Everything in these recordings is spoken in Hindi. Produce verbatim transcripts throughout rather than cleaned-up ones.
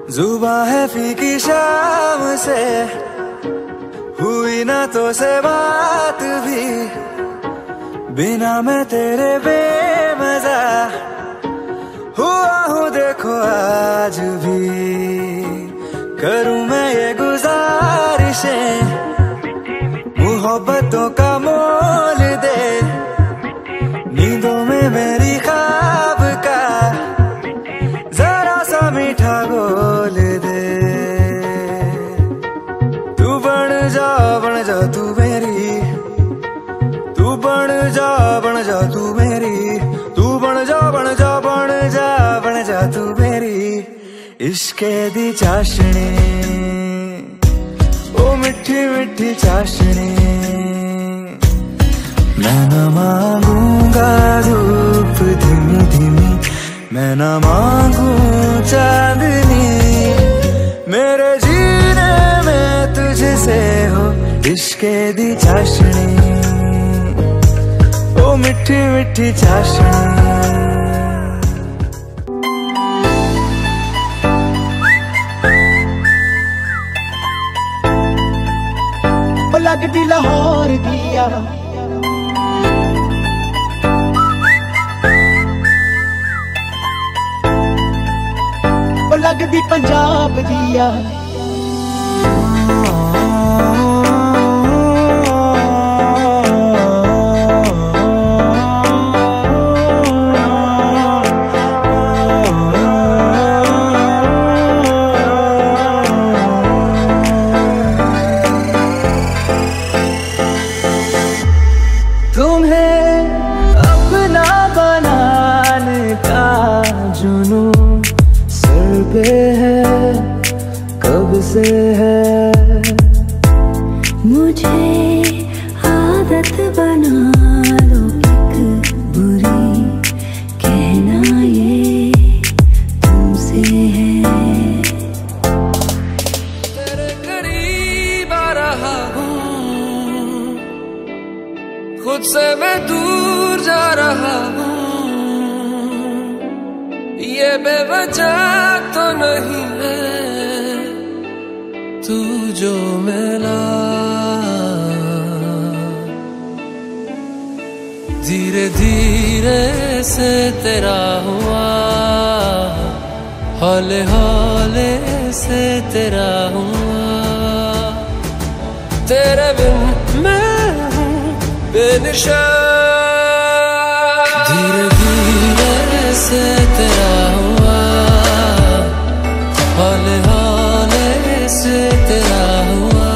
जुबां है फीकी शाम से, हुई ना तो से बात भी, बिना मैं तेरे बेमजा हुआ हूँ देखो आज भी। करूँ मैं ये गुजारिशें, मोहब्बतों का मोल दे, नींदों में मेरी ख्वाब का जरा सा मीठा बोल दे। तू बन जा बन जा तू मेरी, तू बन जा बन जा तू मेरी, तू बन जा बन जा बन जा बन जा तू मेरी। इश्के दी चाशनी ओ मिठी मिठी चाशनी, मैं न मांगूंगा धूप धीमी धीमी, मैं न मांगू चांदनी, मेरे जीने में तुझसे हो इश्के दी चाशनी, ओ मिठी मिठी चाशनी। लगदी लाहौर दिया, लगदी पंजाब दिया, से है मुझे आदत बना लो एक बुरी, कहना ये तुमसे है। तेरे करीब आ रहा हूँ, खुद से मैं दूर जा रहा हूँ, ये बेवजह तो नहीं है तू जो मिला। धीरे धीरे से तेरा हुआ, हौले हौले से तेरा हुआ, तेरे बिन मैं हूँ बेनिशा। धीरे धीरे से तेरा हुआ, हौले हौले से तेरा हुआ,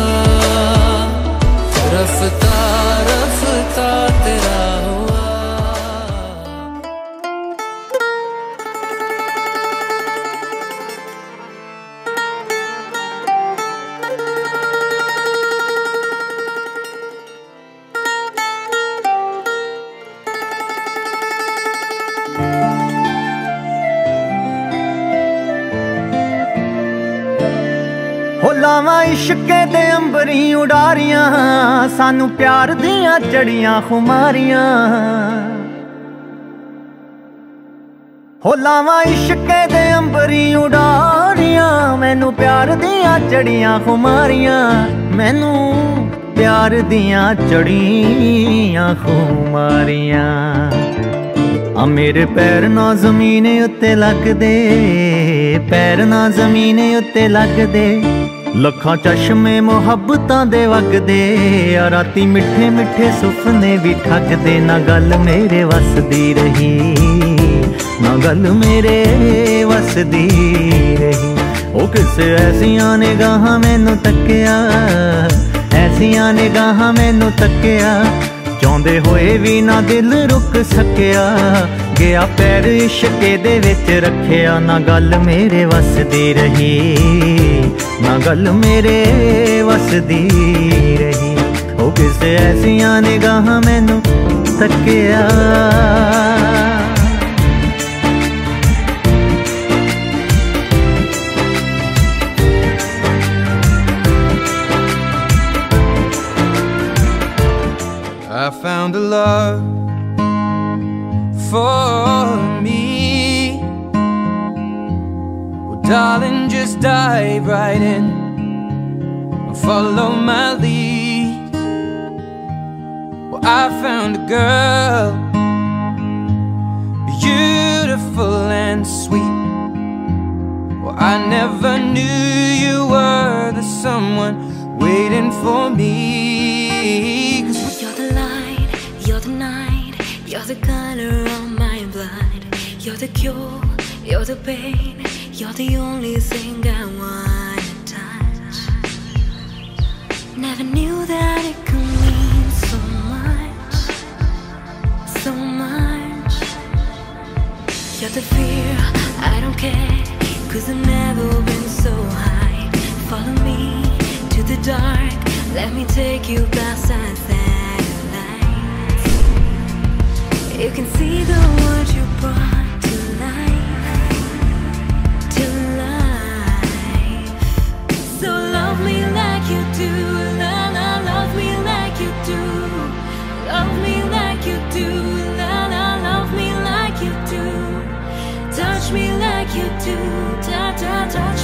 रफ्ता रफ्ता तेरा हुआ। लावा इश्के दे अंबरी उडारियां, सानू प्यार दियां चढ़ियां खुमारियां। हो लावा इश्के दे अंबरी उडारियां, मैनू प्यार दियां चढ़ियां खुमारियां, मैनू प्यार दियां चढ़ियां खुमारियां। आ मेरे पैर ना जमीन उत्ते लगदे, पैर ना जमीन उत्ते लगदे, लखां चश्मे मुहब्बतां दे वगदे, आ राती मिठे मिठे सुपने भी ठगदे। ना गल मेरे वसदी रही, ना गल मेरे वसदी रही, ओ किसे ऐसियां निगाहां मैनू तक्किया, ऐसियां निगाहां मैनू तक्किया, चाहुंदे होए भी ना दिल रुक सकिया, गया पैर इश्के दे विच रखिया। ना गल मेरे वसदी रही, ना गल मेरे वसदी रही, ओ किसे ऐसियां निगाहां मैनू तक्किया। I found a love for me, Darling, just dive right in and follow my lead. Well, I found a girl, beautiful and sweet. Well, I never knew you were the someone waiting for me. 'Cause you're the light, you're the night, you're the color of my blood. You're the cure, you're the pain, you're the only thing I wanna touch. Never knew that it could mean so much, so much. You're the fear, I don't care, 'cause I've never been so high. Follow me to the dark, let me take you past our satellites. You can see the world you brought to life, to life. So love me like you do, la la, love me like you do. Love me like you do, la la, love me like you do. Touch me like you do, ta ta, touch